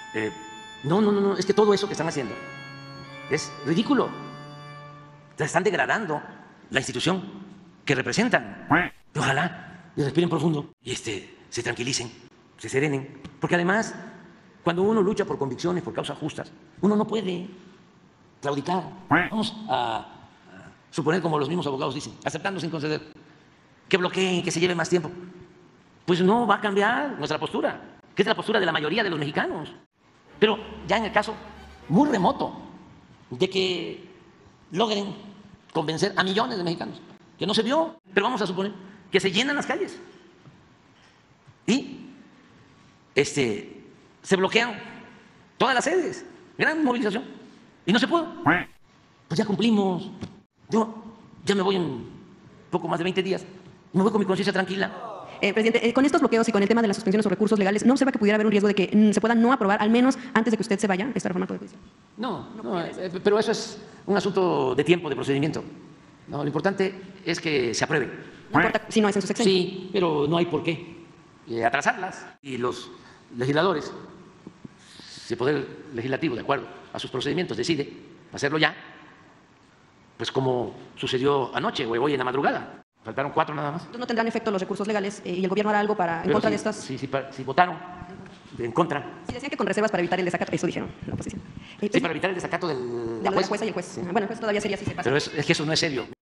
No, es que todo eso que están haciendo es ridículo. Están degradando la institución que representan. Ojalá respiren profundo y se tranquilicen, se serenen, porque además, cuando uno lucha por convicciones, por causas justas, uno no puede claudicar. Vamos a suponer, como los mismos abogados dicen, aceptando sin conceder, que bloqueen, que se lleve más tiempo. Pues no va a cambiar nuestra postura, que es la postura de la mayoría de los mexicanos. Pero ya en el caso muy remoto de que logren convencer a millones de mexicanos, que no se vio, pero vamos a suponer que se llenan las calles y se bloquean todas las sedes, gran movilización, y no se pudo. Pues ya cumplimos. Yo ya me voy en poco más de 20 días y me voy con mi conciencia tranquila. Presidente, con estos bloqueos y con el tema de las suspensiones o recursos legales, ¿no observa que pudiera haber un riesgo de que se pueda no aprobar, al menos antes de que usted se vaya, esta reforma al Poder Judicial? No, pero eso es un asunto de tiempo, de procedimiento. No, lo importante es que se apruebe. No importa si no es en su sexenio. Sí, pero no hay por qué atrasarlas. Y los legisladores, si el Poder Legislativo, de acuerdo a sus procedimientos, decide hacerlo ya, pues como sucedió anoche o hoy en la madrugada. Faltaron 4 nada más. Entonces no tendrán efecto los recursos legales y el gobierno hará algo en contra de estas. Sí, votaron en contra. Sí, decían que con reservas para evitar el desacato, eso dijeron la oposición. Sí, para evitar el desacato de la jueza y el juez. Sí. Bueno, el juez todavía sería si se pasa. Pero es que eso no es serio.